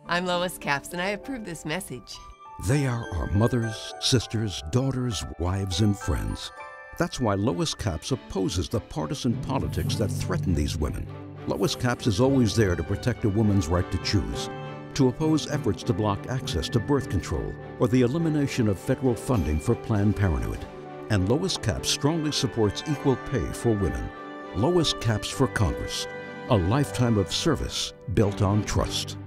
I'm Lois Capps, and I approve this message. They are our mothers, sisters, daughters, wives, and friends. That's why Lois Capps opposes the partisan politics that threaten these women. Lois Capps is always there to protect a woman's right to choose, to oppose efforts to block access to birth control or the elimination of federal funding for Planned Parenthood. And Lois Capps strongly supports equal pay for women. Lois Capps for Congress, a lifetime of service built on trust.